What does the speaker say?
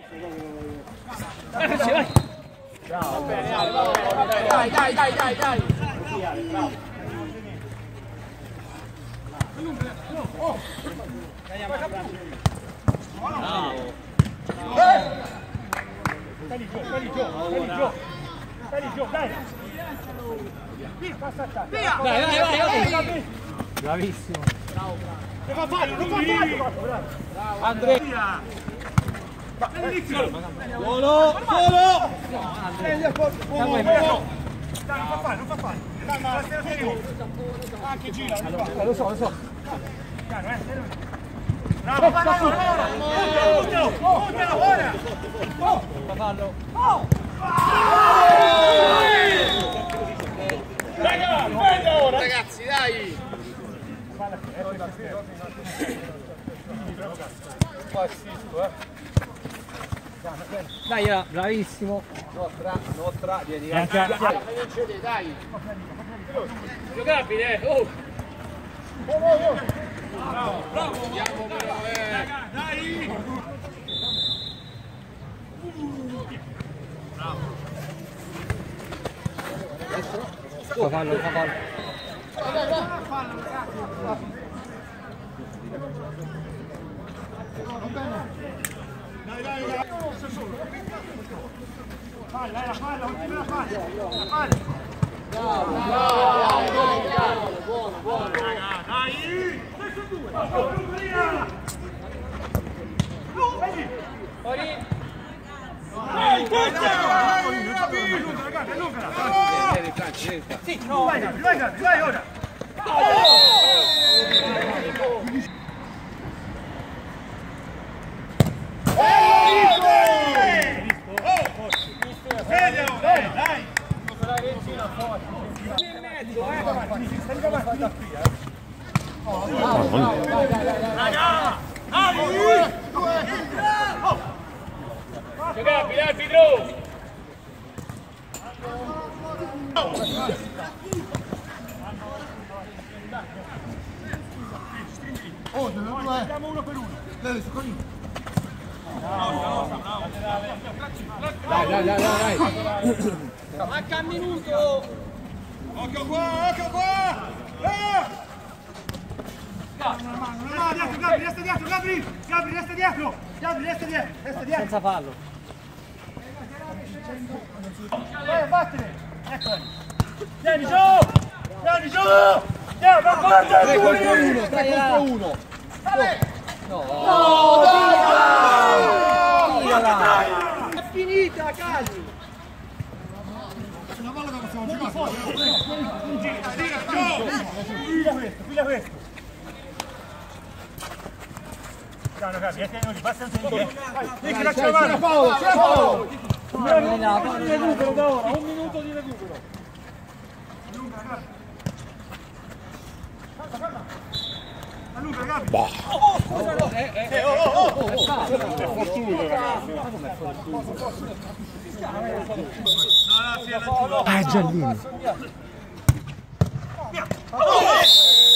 Bravo, bene, dai. Stai giù, dai! Passa a casa! Vai! Bravissimo! Non fa fallo! Andrea! Solo! Non fa fallo! Anche gira! Lo so! Bravo! Fallo! Ragazzi, dai! Dai, bravissimo! Nostra, vieni, dai! Giocabile, Bravo! Andiamo però, dai! Fa fallo. Dai. Falla, ultima falla. Buono. Dai! Sì, no, vai ora! Dai! Giocabile, arbitro! Andiamo uno per uno. Dai. Manca un minuto. Occhio qua. Gabri, resta dietro. Gabri, resta dietro. Senza fallo. Vai, vattene. Eccoli. Vieni giù. Ma guarda il 3-1. No, dai! È finita, Cali! Una palla da possiamo giocare! Piglia questo! Ciao ragazzi, basta sentire! Vai, c'era Paolo! Un minuto di recupero da ora, un minuto di recupero! Luca, Gabi! Scusalo! È Giallini!